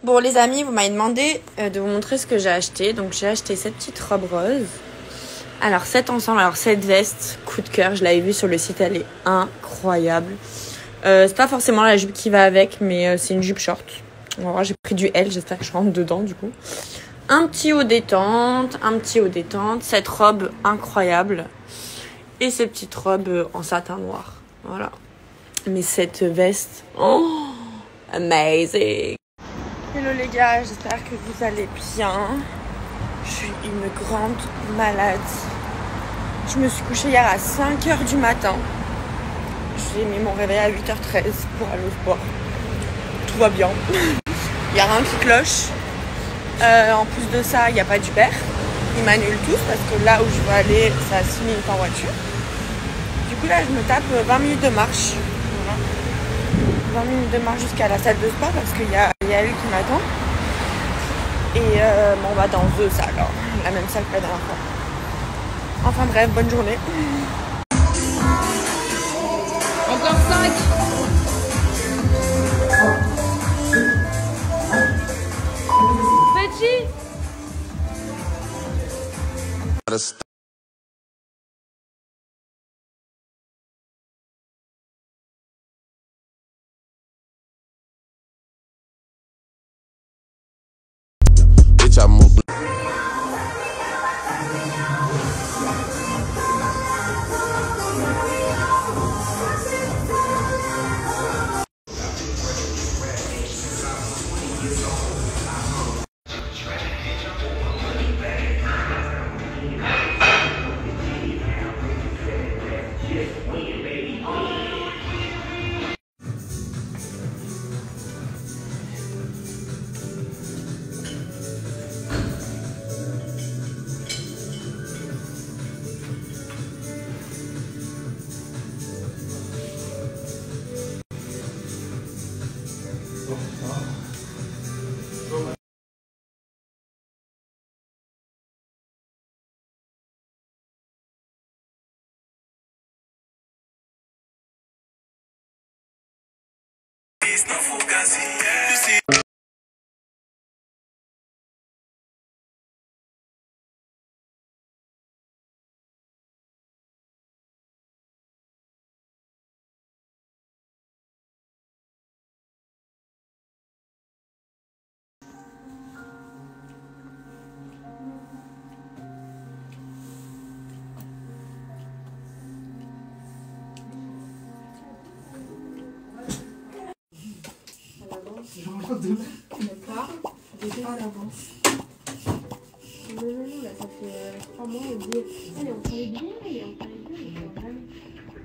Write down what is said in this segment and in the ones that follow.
Bon les amis, vous m'avez demandé de vous montrer ce que j'ai acheté. Donc j'ai acheté cette petite robe rose. Alors cet ensemble, cette veste, coup de cœur, je l'avais vue sur le site, elle est incroyable. C'est pas forcément la jupe qui va avec, mais c'est une jupe short. On va voir, j'ai pris du L, j'espère que je rentre dedans du coup. Un petit haut détente, cette robe incroyable. Et cette petite robe en satin noir. Voilà. Mais cette veste, oh, amazing. Hello les gars, j'espère que vous allez bien. Je suis une grande malade. Je me suis couchée hier à 5h du matin. J'ai mis mon réveil à 8h13 pour aller au sport. Tout va bien. Il n'y a rien qui cloche. En plus de ça, il n'y a pas d'Uber. Ils m'annulent tous parce que là où je veux aller, c'est à 6 minutes en voiture. Du coup là, je me tape 20 minutes de marche. Voilà. 20 minutes de marche jusqu'à la salle de sport parce qu'il y a elle qui m'attend. Et on va dans The salle, alors, la même salle que la dernière fois. Enfin bref, bonne journée. Encore 5. Petit. D'accord. Déjà à l'avance. Non, là, ça fait 3 mois, on dit allez, on travaille bien, on travaille bien, on travaille bien.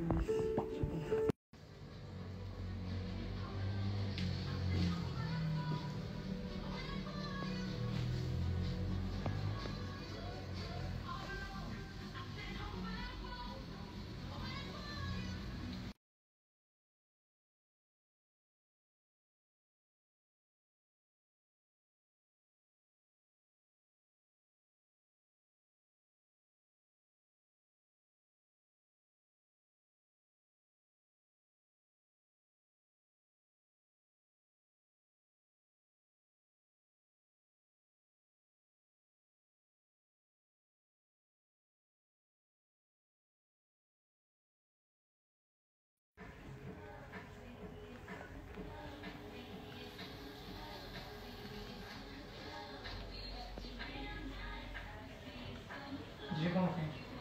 J'ai compris.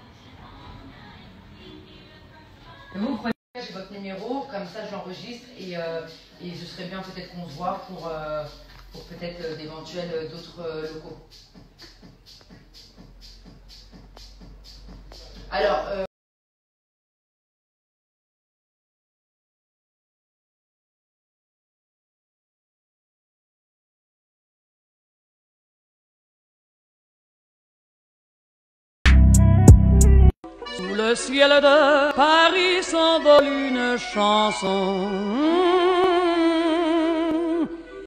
Et vous prenez votre numéro, comme ça je l'enregistre et ce serait bien peut-être qu'on se voit pour peut-être d'éventuels d'autres locaux. Alors, sous le ciel de Paris s'envole une chanson.